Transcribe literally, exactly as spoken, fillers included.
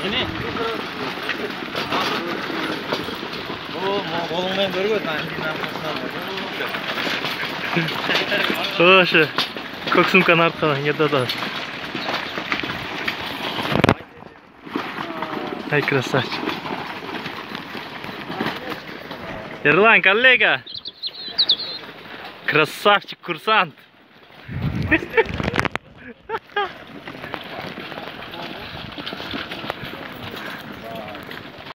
Seni. O, oğlumdan görüyor lan. Oşı. Көк сумканы артқан еді да. Ай, красавчик. Ерлан, коллега. Красавчик, курсант.